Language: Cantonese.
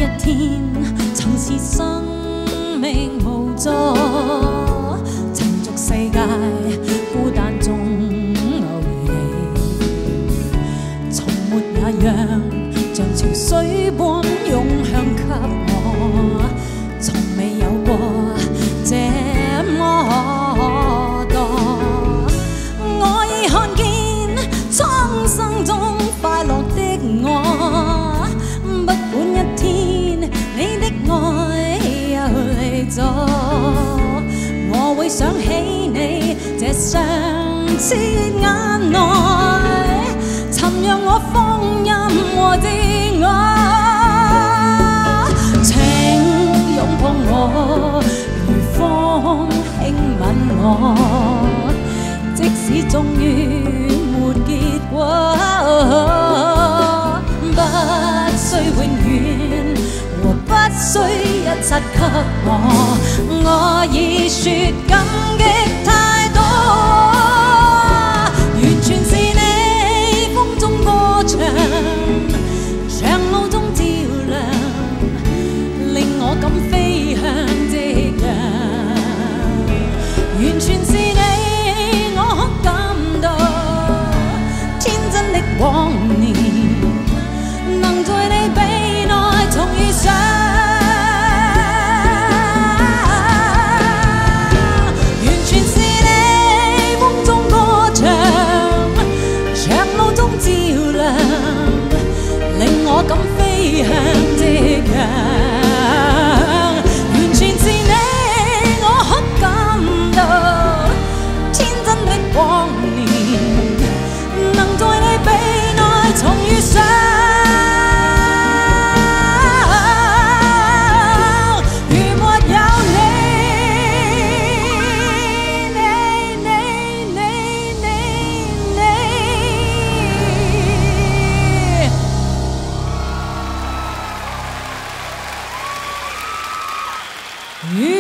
一天曾是生命無助，塵俗世界孤單中偶遇你，從沒也讓像潮水般湧向給我，從未有過這麼多。我已看見蒼生中快樂的我，不管一天你的愛又離咗，我會想起你這雙痴眼內，尋讓我放任和自我。請擁抱我，如風輕吻我，即使終於沒結果，不需永遠和不需一切給我已說感激太多，完全是你風中歌唱，長路中照亮，令我敢飛向夕陽，完全是你我感到天真的往年，能在你臂內重遇上，完全是你風中歌唱，長路中照亮，令我敢飛向夕陽，完全是你我可感到天真的往年，能在你臂內重遇上，如沒有你。